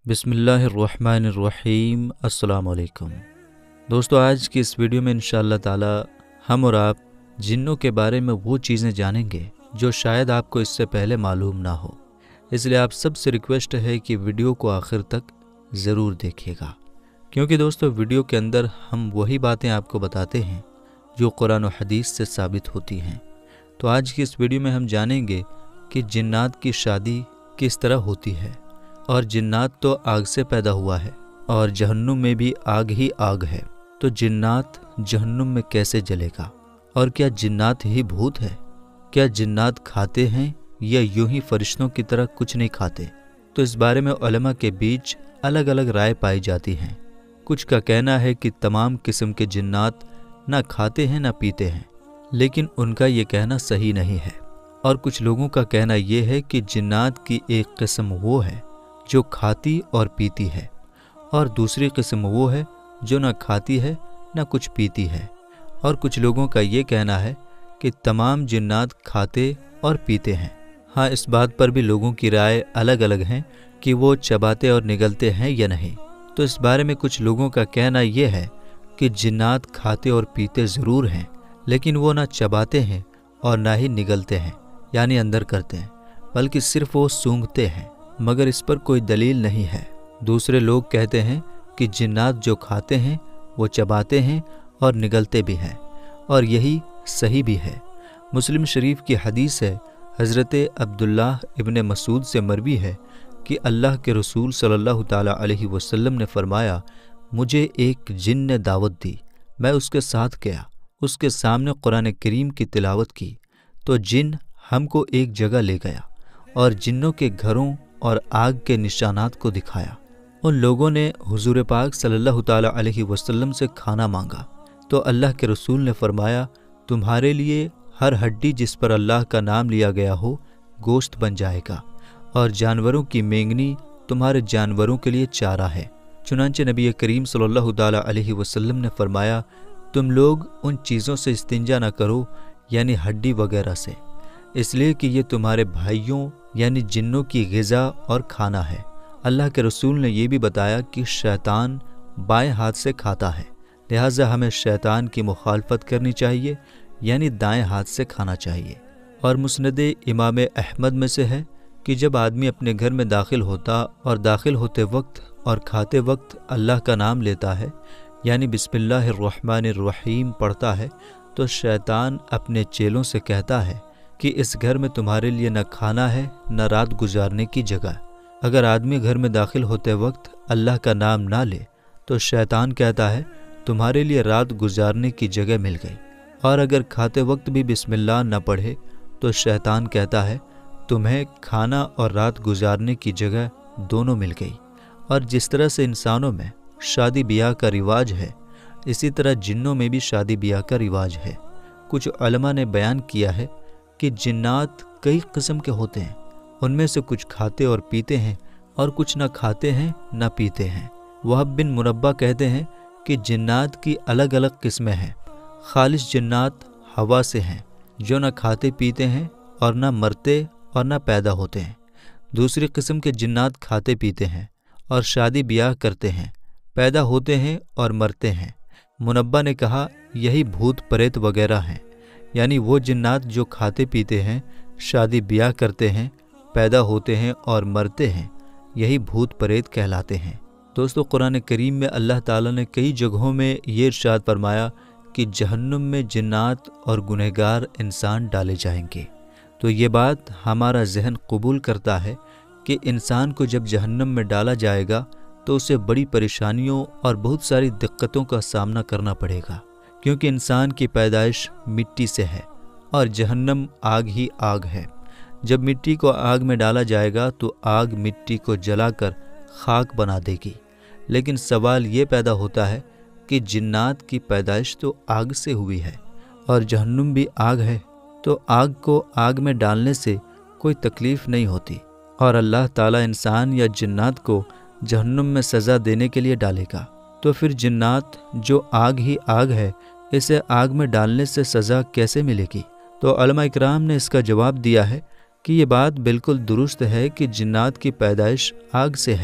बिस्मिल्लाहिर्रहमानिर्रहीम। अस्सलाम वालेकुम दोस्तों, आज की इस वीडियो में इंशाअल्लाह ताला हम और आप जिन्नों के बारे में वो चीज़ें जानेंगे जो शायद आपको इससे पहले मालूम ना हो। इसलिए आप सबसे रिक्वेस्ट है कि वीडियो को आखिर तक ज़रूर देखिएगा, क्योंकि दोस्तों वीडियो के अंदर हम वही बातें आपको बताते हैं जो कुरान और हदीस से साबित होती हैं। तो आज की इस वीडियो में हम जानेंगे कि जिन्नात की शादी किस तरह होती है, और जिन्नात तो आग से पैदा हुआ है और जहन्नुम में भी आग ही आग है। तो जिन्नात जहन्नुम में कैसे जलेगा, और क्या जिन्नात ही भूत है? क्या जिन्नात खाते हैं या यूं ही फरिश्तों की तरह कुछ नहीं खाते? तो इस बारे में उलमा के बीच अलग अलग राय पाई जाती हैं। कुछ का कहना है कि तमाम किस्म के जिन्नात ना खाते हैं ना पीते हैं, लेकिन उनका ये कहना सही नहीं है। और कुछ लोगों का कहना ये है कि जिन्नात की एक किस्म वो है जो खाती और पीती है, और दूसरी किस्म वो है जो ना खाती है ना कुछ पीती है। और कुछ लोगों का ये कहना है कि तमाम जिन्नात खाते और पीते हैं। हाँ, इस बात पर भी लोगों की राय अलग अलग हैं कि वो चबाते और निगलते हैं या नहीं। तो इस बारे में कुछ लोगों का कहना ये है कि जिन्नात खाते और पीते ज़रूर हैं, लेकिन वो ना चबाते हैं और ना ही निगलते हैं यानी अंदर करते हैं, बल्कि सिर्फ वो सूंघते हैं, मगर इस पर कोई दलील नहीं है। दूसरे लोग कहते हैं कि जिन्नात जो खाते हैं वो चबाते हैं और निगलते भी हैं, और यही सही भी है। मुस्लिम शरीफ की हदीस है, हज़रत अब्दुल्लाह इब्न मसूद से मरवी है कि अल्लाह के रसूल सल्लल्लाहु ताला अलैहि वसल्लम ने फरमाया, मुझे एक जिन ने दावत दी, मैं उसके साथ गया, उसके सामने कुरान करीम की तिलावत की, तो जिन हमको एक जगह ले गया और जिन्नों के घरों और आग के निशानात को दिखाया। उन लोगों ने हुजूर पाक सल्लल्लाहु ताला अलैहि वसल्लम से खाना मांगा, तो अल्लाह के रसूल ने फरमाया, तुम्हारे लिए हर हड्डी जिस पर अल्लाह का नाम लिया गया हो गोश्त बन जाएगा, और जानवरों की मेंगनी तुम्हारे जानवरों के लिए चारा है। चुनांचे नबी करीम सल्लल्लाहु ताला अलैहि वसल्लम ने फरमाया, तुम लोग उन चीज़ों से इस्तिंजा न करो, यानी हड्डी वगैरह से, इसलिए कि ये तुम्हारे भाइयों यानी जिन्नों की ग़िज़ा और खाना है। अल्लाह के रसूल ने यह भी बताया कि शैतान बाएं हाथ से खाता है, लिहाजा हमें शैतान की मुखालफत करनी चाहिए, यानी दाएं हाथ से खाना चाहिए। और मुस्नद इमाम अहमद में से है कि जब आदमी अपने घर में दाखिल होता और दाखिल होते वक्त और खाते वक्त अल्लाह का नाम लेता है, यानी बिस्मिल्लाहिर्रहमानिर्रहीम पढ़ता है, तो शैतान अपने चेलों से कहता है कि इस घर में तुम्हारे लिए न खाना है न रात गुजारने की जगह। अगर आदमी घर में दाखिल होते वक्त अल्लाह का नाम ना ले तो शैतान कहता है तुम्हारे लिए रात गुजारने की जगह मिल गई, और अगर खाते वक्त भी बिस्मिल्लाह न पढ़े तो शैतान कहता है तुम्हें खाना और रात गुजारने की जगह दोनों मिल गई। और जिस तरह से इंसानों में शादी ब्याह का रिवाज है, इसी तरह जिन्नों में भी शादी ब्याह का रिवाज है। कुछ उलमा ने बयान किया है कि जिन्नात कई किस्म के होते हैं, उनमें से कुछ खाते और पीते हैं और कुछ न खाते हैं न पीते हैं। वहब बिन मुरब्बा कहते हैं कि जिन्नात की अलग अलग किस्में हैं। खालिस जिन्नात हवा से हैं, जो न खाते पीते हैं और न मरते और न पैदा होते हैं। दूसरी किस्म के जिन्नात खाते पीते हैं और शादी ब्याह करते हैं, पैदा होते हैं और मरते हैं। मुनब्बा ने कहा यही भूत प्रेत वगैरह हैं, यानी वो जिन्नात जो खाते पीते हैं, शादी ब्याह करते हैं, पैदा होते हैं और मरते हैं, यही भूत प्रेत कहलाते हैं। दोस्तों, कुरान करीम में अल्लाह ताला ने कई जगहों में ये इरशाद फरमाया कि जहन्नुम में जिन्नात और गुनहगार इंसान डाले जाएंगे। तो ये बात हमारा जहन कबूल करता है कि इंसान को जब जहन्नुम में डाला जाएगा तो उसे बड़ी परेशानियों और बहुत सारी दिक्कतों का सामना करना पड़ेगा, क्योंकि इंसान की पैदाइश मिट्टी से है और जहन्नम आग ही आग है। जब मिट्टी को आग में डाला जाएगा तो आग मिट्टी को जलाकर खाक बना देगी। लेकिन सवाल ये पैदा होता है कि जिन्नात की पैदाइश तो आग से हुई है और जहन्नुम भी आग है, तो आग को आग में डालने से कोई तकलीफ़ नहीं होती, और अल्लाह ताला इंसान या जिन्नात को जहन्नुम में सज़ा देने के लिए डालेगा। तो फिर जिन्नात जो आग ही आग है, इसे आग में डालने से सज़ा कैसे मिलेगी? तो उलमा इकराम ने इसका जवाब दिया है कि ये बात बिल्कुल दुरुस्त है कि जिन्नात की पैदाइश आग से है,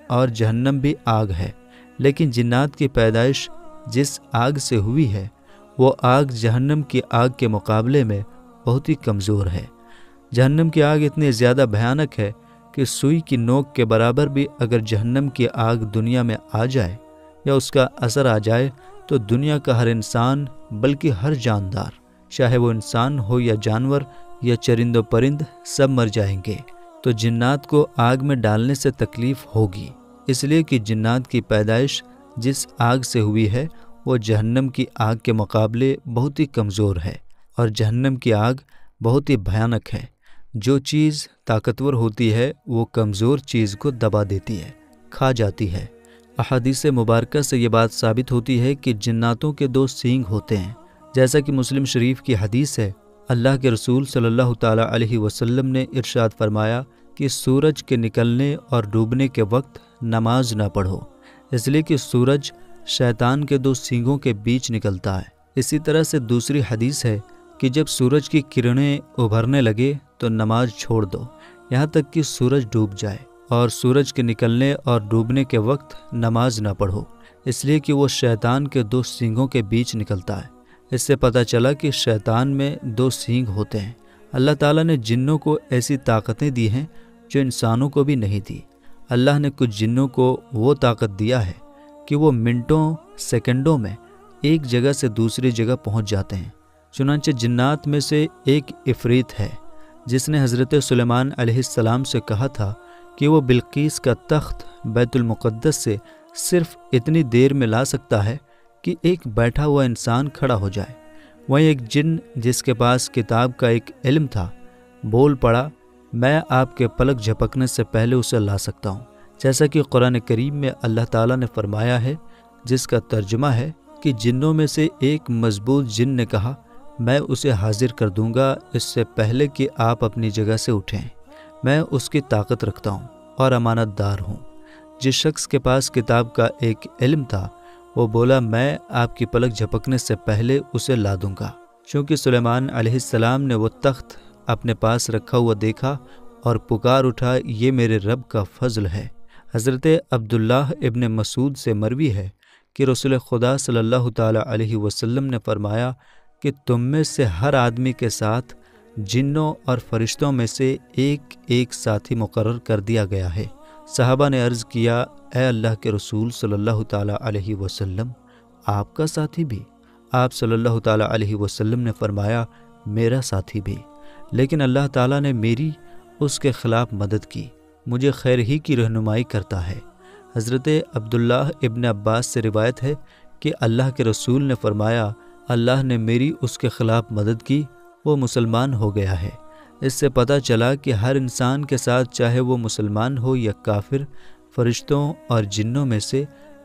اور جہنم بھی آگ ہے، لیکن جنات کی پیدائش جس آگ سے ہوئی ہے وہ آگ جہنم کی آگ کے مقابلے میں بہت ہی کمزور ہے۔ جہنم کی آگ اتنی زیادہ بھیانک ہے کہ سوئی کی نوک کے برابر بھی اگر جہنم کی آگ دنیا میں آ جائے یا اس کا اثر آ جائے تو دنیا کا ہر انسان بلکہ ہر جاندار، چاہے وہ انسان ہو یا جانور یا چرند و پرند، سب مر جائیں گے۔ تو جنات کو آگ میں ڈالنے سے تکلیف ہوگی، اس لیے کہ جنات کی پیدائش جس آگ سے ہوئی ہے وہ جہنم کی آگ کے مقابلے بہت ہی کمزور ہے، اور جہنم کی آگ بہت ہی بھیانک ہے۔ جو چیز طاقتور ہوتی ہے وہ کمزور چیز کو دبا دیتی ہے، کھا جاتی ہے۔ احادیث مبارکہ سے یہ بات ثابت ہوتی ہے کہ جناتوں کے 2 سینگ ہوتے ہیں، جیسا کہ مسلم شریف کی حدیث ہے۔ اللہ کے رسول صلی اللہ تعالیٰ علیہ وسلم نے ارشاد فرمایا کہ سورج کے نکلنے اور ڈوبنے کے وقت نماز نہ پڑھو، اس لیے کہ سورج شیطان کے 2 سینگوں کے بیچ نکلتا ہے۔ اسی طرح سے دوسری حدیث ہے کہ جب سورج کی کرنیں ابھرنے لگے تو نماز چھوڑ دو یہاں تک کہ سورج ڈوب جائے، اور سورج کے نکلنے اور ڈوبنے کے وقت نماز نہ پڑھو، اس لیے کہ وہ شیطان کے 2 سینگوں کے بیچ نکلتا ہے۔ اس سے پتہ چلا کہ شیطان میں 2 سینگ ہوتے ہیں۔ اللہ تعالیٰ نے جنوں کو ایسی طاقتیں دی ہیں جو انسانوں کو بھی نہیں دی۔ اللہ نے کچھ جنوں کو وہ طاقت دیا ہے کہ وہ منٹوں سیکنڈوں میں ایک جگہ سے دوسری جگہ پہنچ جاتے ہیں۔ چنانچہ جنات میں سے ایک عفریت ہے جس نے حضرت سلیمان علیہ السلام سے کہا تھا کہ وہ بلقیس کا تخت بیت المقدس سے صرف اتنی دیر میں لا سکتا ہے کہ ایک بیٹھا ہوا انسان کھڑا ہو جائے۔ وہیں ایک جن جس کے پاس کتاب کا ایک علم تھا بول پڑا، میں آپ کے پلک جھپکنے سے پہلے اسے لا سکتا ہوں، جیسا کہ قرآن کریم میں اللہ تعالیٰ نے فرمایا ہے، جس کا ترجمہ ہے کہ جنوں میں سے ایک مضبوط جن نے کہا، میں اسے حاضر کر دوں گا اس سے پہلے کہ آپ اپنی جگہ سے اٹھیں، میں اس کی طاقت رکھتا ہوں اور امانت دار ہوں۔ جس شخص کے پاس کتاب کا ایک علم تھا وہ بولا، میں آپ کی پلک جھپکنے سے پہلے اسے لا دوں گا۔ چونکہ سلیمان علیہ السلام نے وہ تخت اپنے پاس رکھا ہوا دیکھا اور پکار اٹھا، یہ میرے رب کا فضل ہے۔ حضرت عبداللہ ابن مسعود سے مروی ہے کہ رسول خدا صلی اللہ تعالیٰ علیہ وسلم نے فرمایا کہ تم میں سے ہر آدمی کے ساتھ جنوں اور فرشتوں میں سے ایک ساتھی مقرر کر دیا گیا ہے۔ صحابہ نے عرض کیا، اے اللہ کے رسول صلی اللہ تعالیٰ علیہ وسلم، آپ کا ساتھی بھی؟ آپ صلی اللہ تعالیٰ علیہ وسلم نے فرمایا، میرا ساتھی بھی، لیکن اللہ تعالیٰ نے میری اس کے خلاف مدد کی، مجھے خیر ہی کی رہنمائی کرتا ہے۔ حضرت عبداللہ ابن عباس سے روایت ہے کہ اللہ کے رسول نے فرمایا، اللہ نے میری اس کے خلاف مدد کی، وہ مسلمان ہو گیا ہے۔ اس سے پتہ چلا کہ ہر انسان کے ساتھ، چاہے وہ مسلمان ہو یا کافر، فرشتوں اور جنوں میں سے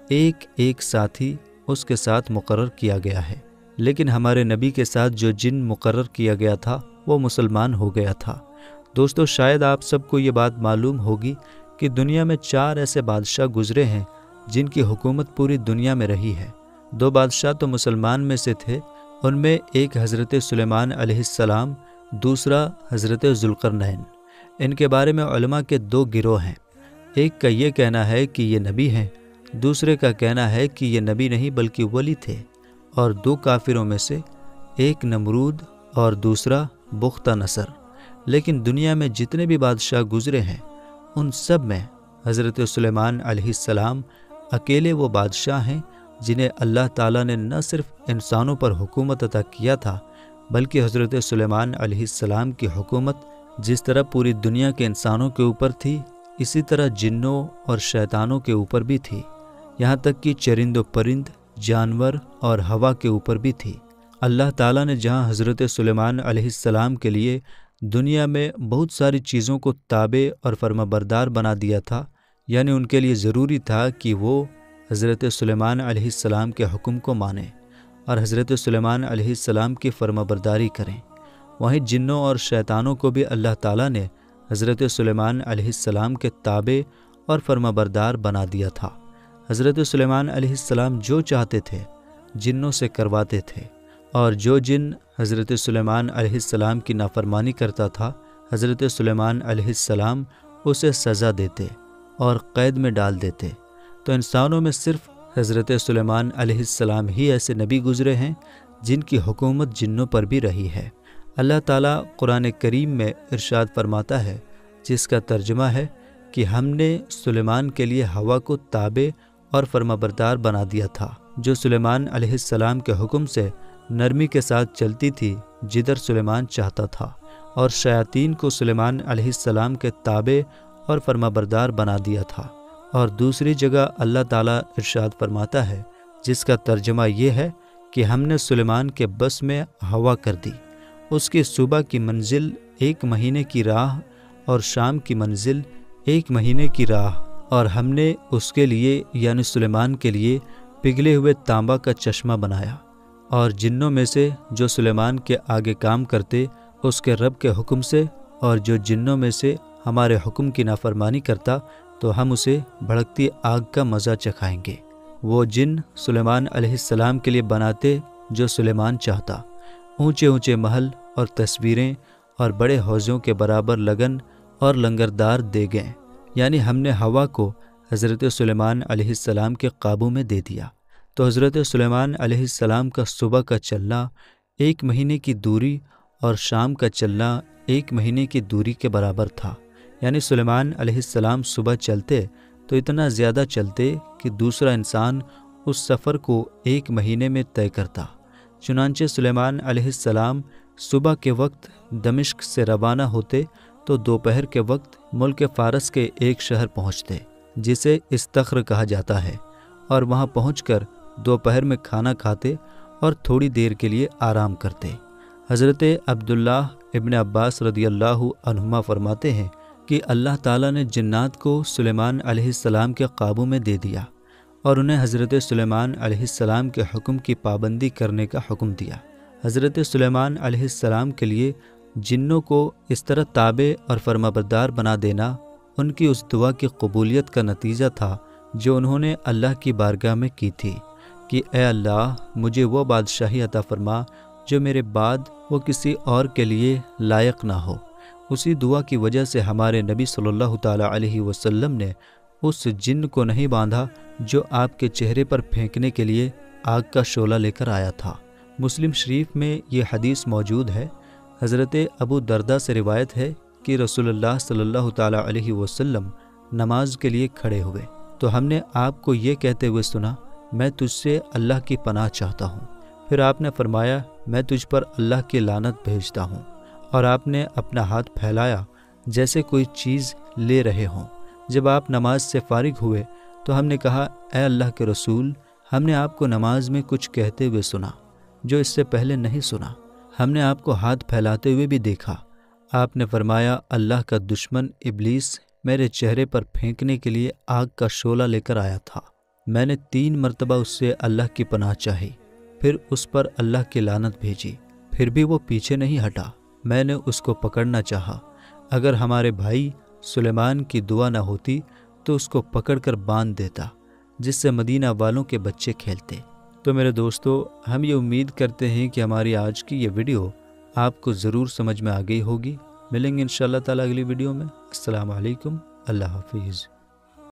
ایک ساتھی اس کے ساتھ مقرر کیا گیا ہے۔ لیکن ہمارے نبی کے ساتھ جو جن مقرر کیا گیا تھا وہ مسلمان ہو گیا تھا۔ دوستو، شاید آپ سب کو یہ بات معلوم ہوگی کہ دنیا میں 4 ایسے بادشاہ گزرے ہیں جن کی حکومت پوری دنیا میں رہی ہے۔ 2 بادشاہ تو مسلمان میں سے تھے، ان میں ایک حضرت سلیمان علیہ السلام، دوسرا حضرت ذوالقرنین۔ ان کے بارے میں علماء کے 2 گروہ ہیں، ایک کا یہ کہنا ہے کہ یہ نبی ہیں، دوسرے کا کہنا ہے کہ یہ نبی نہیں بلکہ ولی تھے، اور 2 کافروں میں سے ایک نمرود اور دوسرا بختہ نصر۔ لیکن دنیا میں جتنے بھی بادشاہ گزرے ہیں ان سب میں حضرت سلیمان علیہ السلام اکیلے وہ بادشاہ ہیں جنہیں اللہ تعالیٰ نے نہ صرف انسانوں پر حکومت عطا کیا تھا، بلکہ حضرت سلیمان علیہ السلام کی حکومت جس طرح پوری دنیا کے انسانوں کے اوپر تھی، اسی طرح جنوں اور شیطانوں کے اوپر بھی تھی، یہاں تک کہ چرند و پرند، جانور اور ہوا کے اوپر بھی تھی۔ اللہ تعالیٰ نے جہاں حضرت سلیمان علیہ السلام کے لیے دنیا میں بہت ساری چیزوں کو تابع اور فرما بردار بنا دیا تھا، یعنی ان کے لیے ضروری تھا کہ وہ حضرت سلیمان علیہ السلام کے حکم کو مانیں اور حضرت سلیمان علیہ السلام کی فرما برداری کریں، وہیں جنوں اور شیطانوں کو بھی اللہ تعالیٰ نے حضرت سلیمان علیہ السلام کے تابع اور فرما بردار بنا دیا تھا۔ حضرت سلیمان علیہ السلام جو چاہتے تھے جنوں سے کرواتے تھے، اور جو جن حضرت سلیمان علیہ السلام کی نافرمانی کرتا تھا، حضرت سلیمان علیہ السلام اسے سزا دیتے اور قید میں ڈال دیتے۔ تو انسانوں میں صرف حضرت سلیمان علیہ السلام ہی ایسے نبی گزرے ہیں جن کی حکومت جنوں پر بھی رہی ہے۔ اللہ تعالیٰ قرآن کریم میں ارشاد فرماتا ہے، جس کا ترجمہ ہے کہ ہم نے سلیمان کے لیے ہوا کو تابع اور فرمانبردار بنا دیا تھا، جو سلیمان علیہ السلام کے حکم سے نرمی کے ساتھ چلتی تھی جدھر سلیمان چاہتا تھا، اور شیاطین کو سلیمان علیہ السلام کے تابع اور فرمانبردار بنا دیا تھا۔ اور دوسری جگہ اللہ تعالیٰ ارشاد فرماتا ہے، جس کا ترجمہ یہ ہے کہ ہم نے سلیمان کے بس میں ہوا کر دی، اس کی صبح کی منزل 1 مہینے کی راہ اور شام کی منزل 1 مہینے کی راہ، اور ہم نے اس کے لیے یعنی سلیمان کے لیے پگھلے ہوئے تانبا کا چشمہ بنایا۔ اور جنوں میں سے جو سلیمان کے آگے کام کرتے اس کے رب کے حکم سے، اور جو جنوں میں سے ہمارے حکم کی نافرمانی کرتا تو ہم اسے بھڑکتی آگ کا مزہ چکھائیں گے۔ وہ جن سلیمان علیہ السلام کے لیے بناتے جو سلیمان چاہتا، اونچے اونچے محل اور تصویریں اور بڑے حوضوں کے برابر لگن اور لنگردار دے گئے، یعنی ہم نے ہوا کو حضرت سلیمان علیہ السلام کے قابو میں دے دیا۔ تو حضرت سلیمان علیہ السلام کا صبح کا چلنا 1 مہینے کی دوری اور شام کا چلنا 1 مہینے کی دوری کے برابر تھا، یعنی سلیمان علیہ السلام صبح چلتے تو اتنا زیادہ چلتے کہ دوسرا انسان اس سفر کو 1 مہینے میں طے کرتا۔ چنانچہ سلیمان علیہ السلام صبح کے وقت دمشق سے روانہ ہوتے تو دوپہر کے وقت ملک فارس کے ایک شہر پہنچتے جسے استخر کہا جاتا ہے، اور وہاں پہنچ کر دوپہر میں کھانا کھاتے اور تھوڑی دیر کے لیے آرام کرتے۔ حضرت عبداللہ ابن عباس رضی اللہ عنہما فرماتے ہیں کہ اللہ تعالیٰ نے جنات کو سلیمان علیہ السلام کے قابو میں دے دیا اور انہیں حضرت سلیمان علیہ السلام کے حکم کی پابندی کرنے کا حکم دیا۔ حضرت سلیمان علیہ السلام کے لیے جنوں کو اس طرح تابع اور فرمانبردار بنا دینا ان کی اس دعا کی قبولیت کا نتیجہ تھا جو انہوں نے اللہ کی بارگاہ میں کی تھی کہ اے اللہ، مجھے وہ بادشاہی عطا فرما جو میرے بعد وہ کسی اور کے لیے لائق نہ ہو۔ اسی دعا کی وجہ سے ہمارے نبی صلی اللہ تعالیٰ علیہ وسلم نے اس جن کو نہیں باندھا جو آپ کے چہرے پر پھینکنے کے لیے آگ کا شعلہ لے کر آیا تھا۔ مسلم شریف میں یہ حدیث موجود ہے۔ حضرت ابو دردہ سے روایت ہے کہ رسول اللہ صلی اللہ تعالیٰ علیہ وسلم نماز کے لیے کھڑے ہوئے تو ہم نے آپ کو یہ کہتے ہوئے سنا، میں تجھ سے اللہ کی پناہ چاہتا ہوں۔ پھر آپ نے فرمایا، میں تجھ پر اللہ کی لعنت بھیجتا ہوں، اور آپ نے اپنا ہاتھ پھیلایا جیسے کوئی چیز لے رہے ہوں۔ جب آپ نماز سے فارغ ہوئے تو ہم نے کہا، اے اللہ کے رسول، ہم نے آپ کو نماز میں کچھ کہتے ہوئے سنا جو اس سے پہلے نہیں سنا۔ ہم نے آپ کو ہاتھ پھیلاتے ہوئے بھی دیکھا۔ آپ نے فرمایا، اللہ کا دشمن ابلیس میرے چہرے پر پھینکنے کے لیے آگ کا شعلہ لے کر آیا تھا۔ میں نے 3 مرتبہ اس سے اللہ کی پناہ چاہی، پھر اس پر اللہ کی لعنت بھیجی، پھر بھی وہ پیچھے نہیں ہٹا۔ میں نے اس کو پکڑنا چاہا، اگر ہمارے بھائی سلیمان کی دعا نہ ہوتی تو اس کو پکڑ کر باندھ دیتا، جس سے مدینہ والوں کے بچے کھیلتے۔ تو میرے دوستو، ہم یہ امید کرتے ہیں کہ ہماری آج کی یہ ویڈیو آپ کو ضرور سمجھ میں آ گئی ہوگی۔ ملیں گے انشاءاللہ تعالیٰ اگلی ویڈیو میں۔ السلام علیکم، اللہ حافظ۔